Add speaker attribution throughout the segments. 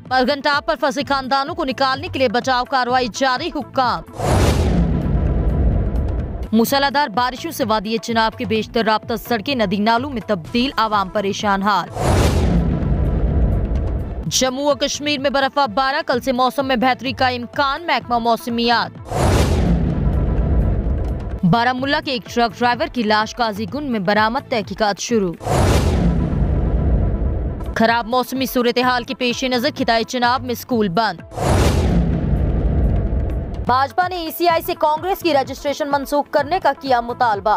Speaker 1: मरगंटाप पर फंसे खानदानों को निकालने के लिए बचाव कार्रवाई जारी, हुक्काम। मूसलाधार बारिशों से वादी चिनाब के बेशतर राब्ता सड़कें नदी नालों में तब्दील, आवाम परेशान हाल। जम्मू और कश्मीर में बर्फबारी, कल से मौसम में बेहतरी का इम्कान, महकमा मौसमियात। बारामुल्ला के एक ट्रक ड्राइवर की लाश काजीगुंड में बरामद, तहकीकात शुरू। खराब मौसमी सूरत हाल के पेश नजर खिताए चिनाब में स्कूल बंद। भाजपा ने ईसीआई से कांग्रेस की रजिस्ट्रेशन मंसूख करने का किया मुतालबा।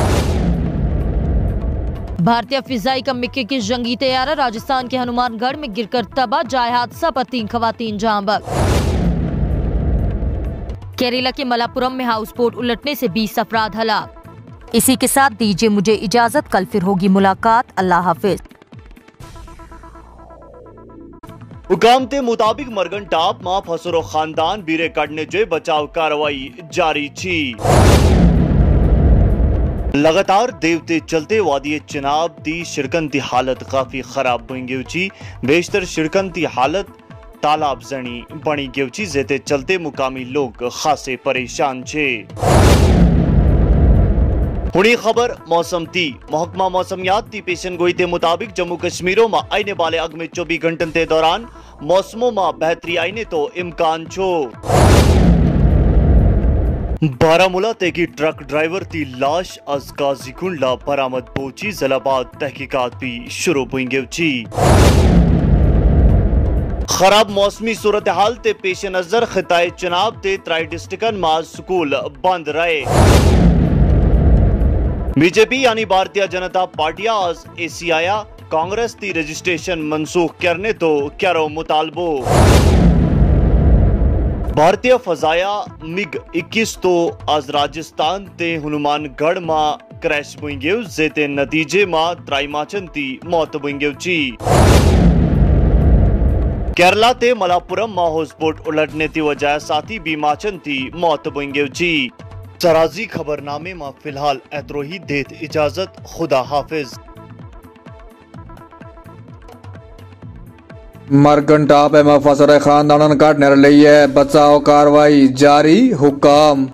Speaker 1: भारतीय फिजाई कम्युनिटी की जंगी तैयारा राजस्थान के हनुमानगढ़ में गिरकर तबाह, जाए हादसा पर 3 खवातीन जाँ बहक। केरला के मलापुरम में हाउस बोट उलटने से 20 अफराद हलाक। इसी के साथ दीजिए मुझे इजाजत, कल फिर होगी मुलाकात। अल्लाह हाफिज।
Speaker 2: हुकाम के मुताबिक मरगंटाप मां फसरो खानदान बीरे काटने जो बचाव कार्रवाई जारी थी। लगातार देवते चलते वादी चिनाब दी शिरकन की हालत काफी खराब बन गई। बेशतर शिरकन की हालत तालाब जनी बनी गई, जेते चलते मुकामी लोग खासे परेशान छे। हुनी खबर मौसम थी। महकमा मौसमियात की पेशन गोई के मुताबिक जम्मू कश्मीरों में आने वाले अगले 24 घंटन के दौरान मौसमों में बेहतरी आने तो इम्कान छो। बारामुला ते की ट्रक ड्राइवर की लाश अज काजीगुंड बरामद पहुंची, जलाबाद तहकीकात भी शुरू हुई गई। खराब मौसमी सूरत हाल ते पेश नजर खिताए चिनाब ते 3 डिस्ट्रिक्टन में स्कूल बंद रहे। बीजेपी यानी भारतीय जनता पार्टी आज एसीआई कांग्रेस की रजिस्ट्रेशन मनसूख करने तो क्यारो मुतालबो। भारतीय फजाया मिग 21 तो आज राजस्थान ते हनुमानगढ़ में क्रैश हुई गई, जेते नतीजे में त्राइमाचन की मौत हुई गई। केरला ते मलापुरम में हाउस बोट उलटने की वजह साथी बीमाचन की मौत हुई गई। सराजी खबरनामे में फिलहाल एतरोही देत इजाजत, खुदा हाफिज।
Speaker 3: मरगंटाप में फसरे खानदान काटने लिए बचाव कार्रवाई जारी, हुक्काम।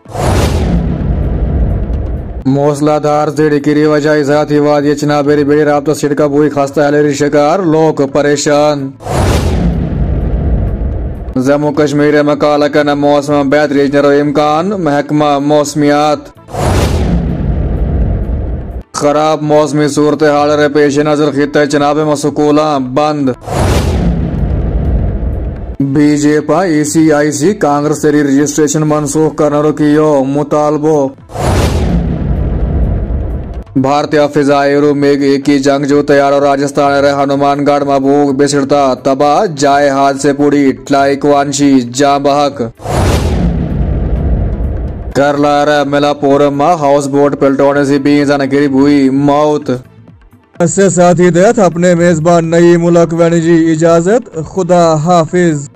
Speaker 3: मूसलाधार झड़ी की वजह साथी वादी चिनाबेरी बेड़ी राब्ता सिड़का बुई खस्ता हलेरी शिकार, लोग परेशान। जम्मू कश्मीर में कालकन मौसम बेहतरी इम्कान, महकमा मौसमियात। खराब मौसमी सूरत हाल पेश नजर खिते चिनाब में स्कूल बंद। बीजेपी ईसीआई कांग्रेस से रजिस्ट्रेशन मनसूख करने की मुतालबो। भारतीय फिजाई मेघ की जंग जो तैयार राजस्थान रे हनुमानगढ़ में भूख बिछड़ता तबाह, जाए हादसे पूरी ट्लाइकवांशी जाँ बहक। केरला रे मलापुरम में हाउस बोट पलटोने से 20 जन गिरी हुई मौत। इससे साथी देत अपने मेजबान नईम उल हक वैनी जी इजाजत, खुदा हाफिज।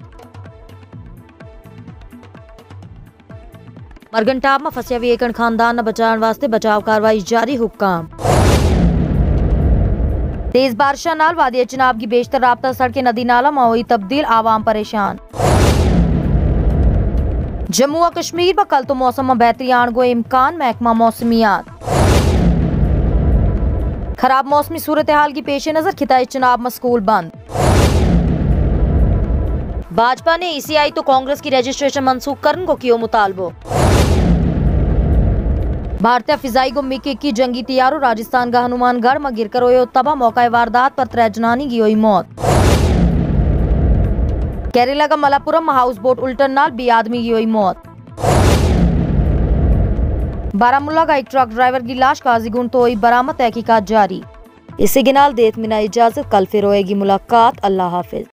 Speaker 1: मरगंटाप में फंसे एकड़ खानदान न बचाने वास्ते बचाव कार्रवाई जारी, हुक्काम। तेज बारिशा नाल वादी चिनाब की बेशतर राब्ता सड़कें नदी नाला में हुई तब्दील, आवाम परेशान। जम्मू और कश्मीर में कल तो मौसम में बेहतरी आने को इम्कान, महकमा मौसमियात। खराब मौसमी सूरत हाल की पेश नजर खिताए चिनाब में स्कूल बंद। भाजपा ने ईसीआई तो कांग्रेस की रजिस्ट्रेशन मनसूख करने को किया मुतालबो। भारतीय फिजाई गुम्मी की जंगी तैयारो राजस्थान का हनुमानगढ़ में गिरकर हुए तबाह, मौका वारदात पर 3 जनानी की हुई मौत। केरला का मलापुरम में हाउस बोट उल्टन नाल 20 आदमी की हुई मौत। बारामुल्ला का एक ट्रक ड्राइवर की लाश काजीगुंड तो हुई बरामद, तहकीकात जारी। इसे गिनाल देत मिना इजाजत, कल फिर होएगी मुलाकात। अल्लाह हाफिज।